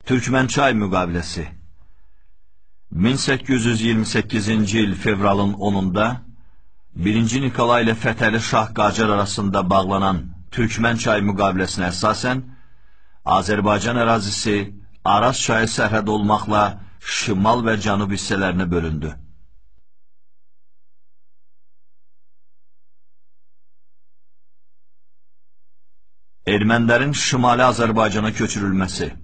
Türkmençay müqaviləsi 1828-ci il fevralın 10-da 1-ci Nikolay ilə Fətəli Şah Qacar arasında bağlanan Türkmençay müqaviləsinə əsasən Azərbaycan ərazisi Araz çayı sərhəd olmaqla şimal və cənub hissələrinə bölündü. Ermənilərin Şimali Azərbaycana köçürülməsi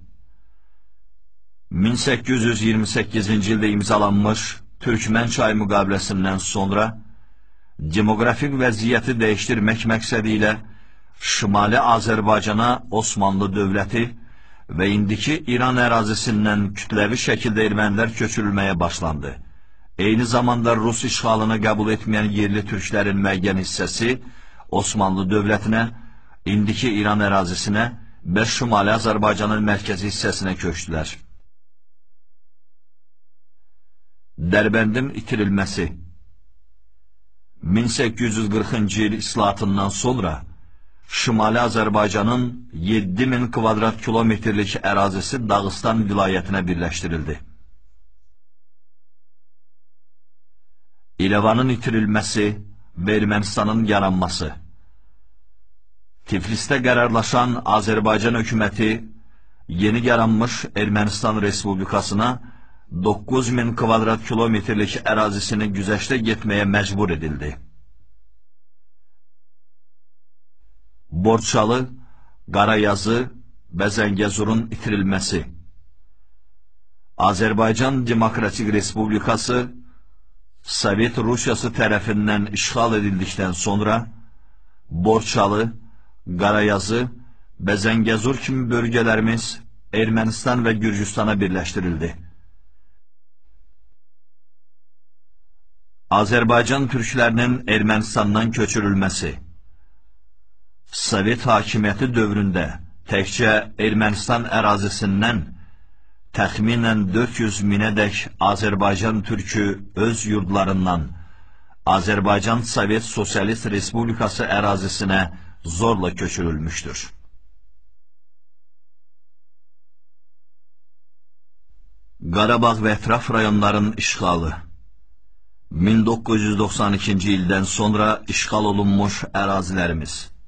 1828-ci ildə imzalanmış Türkmençay müqaviləsindən sonra demoqrafik vəziyyəti dəyişdirmək məqsədi ilə Şimali Azərbaycana Osmanlı dövləti və indiki İran ərazisindən kütləvi şəkildə ermənilər köçürülməyə başlandı. Eyni zamanda Rus işğalını qəbul etməyən yerli türklərin müəyyən hissəsi Osmanlı dövlətinə, indiki İran ərazisinə və Şimali Azərbaycanın mərkəzi hissəsinə köçdülər. Dərbəndin itirilməsi 1840-cı il islahatından sonra Şimali Azərbaycanın 7000 kvadrat kilometrlik ərazisi Dağıstan vilayətinə birləşdirildi. İrəvanın itirilməsi və Ermənistanın yaranması Tiflisdə qərarlaşan Azərbaycan hökuməti yeni yaranmış Ermənistan Respublikasına 9000 kvadrat kilometrlik ərazisini güzəştə getməyə məcbur edildi. Borçalı, Qarayazı və Zəngəzurun itirilməsi Azərbaycan Demokratik Respublikası Sovet Rusiyası tərəfindən işğal edildikdən sonra Borçalı, Qarayazı və Zəngəzur kimi bölgələrimiz Ermənistan və Gürcüstana birləşdirildi. Azərbaycan türklərinin Ermənistandan köçürülməsi Sovet hakimiyyəti dövründə təkcə Ermənistan ərazisindən təxminən 400 minədək Azərbaycan türkü öz yurdlarından Azərbaycan Sovet Sosialist Respublikası ərazisinə zorla köçürülmüşdür. Qarabağ və ətraf rayonların işğalı 1992-ci ildən sonra işğal olunmuş ərazilərimiz